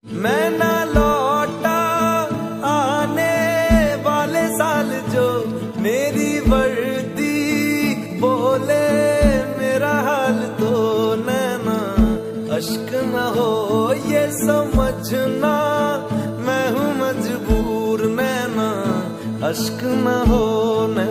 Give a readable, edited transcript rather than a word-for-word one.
मैं ना लौटा आने वाले साल जो मेरी वर्दी बोले मेरा हाल तो नैना अश्क न हो ये समझना मैं हूँ मजबूर नैना अश्क न हो।